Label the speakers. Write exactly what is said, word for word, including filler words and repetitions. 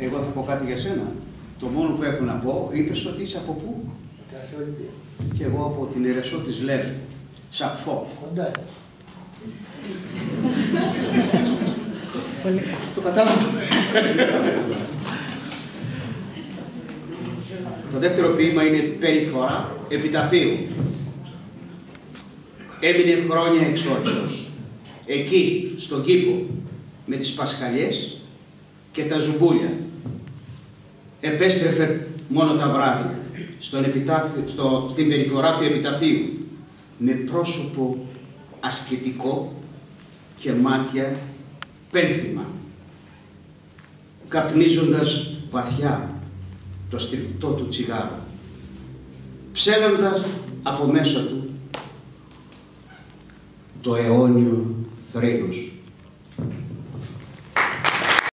Speaker 1: Εγώ θα πω κάτι για σένα. Το μόνο που έχω να πω, είπες ότι είσαι από πού? Και εγώ από την Ερεσό της Λέσβου. Σακφό.
Speaker 2: Κοντά.
Speaker 1: Το κατάλαβα. Το δεύτερο ποίημα είναι περιφορά επιταφείου. Έμεινε χρόνια εξόριστος. Εκεί, στον κήπο, με τις πασχαλιές και τα ζουμπούλια. Επέστρεφε μόνο τα βράδια, στον επιτάφιο, στο, στην περιφορά του επιταφείου, με πρόσωπο ασκητικό και μάτια πένθυμα, καπνίζοντας βαθιά το στριφτό του τσιγάρο, ψέλνοντας από μέσα του το αιώνιο θρήνος.